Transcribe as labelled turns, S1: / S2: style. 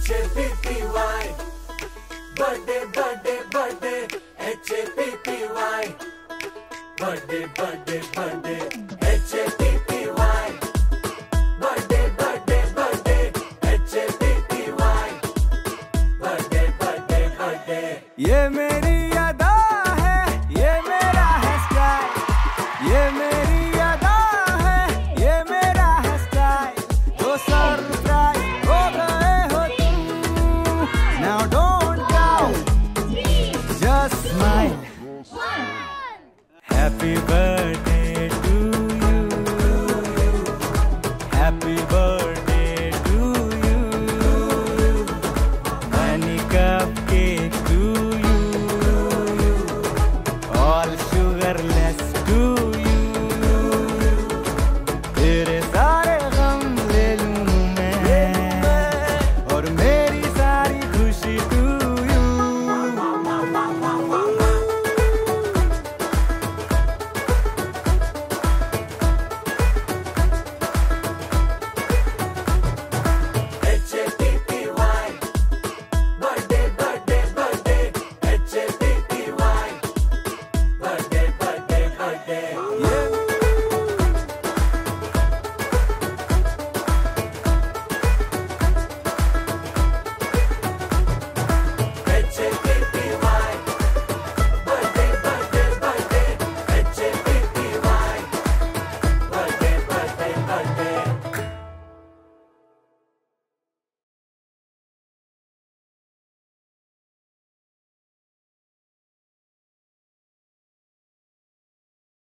S1: H-A-P-P-Y birthday birthday birthday H-A-P-P-Y birthday birthday birthday H-A-P-P-Y birthday birthday birthday H-A-P-P-Y birthday birthday birthday
S2: ये मेरी अदा है, ये मेरा है स्टाइल, ये मेरी अदा है, ये मेरा है स्टाइल। तो सरप्राइज हो गए हो तुम, now don't doubt, just smile. Happy birthday to you, happy birthday to you, honey cupcake to you, all sugarless.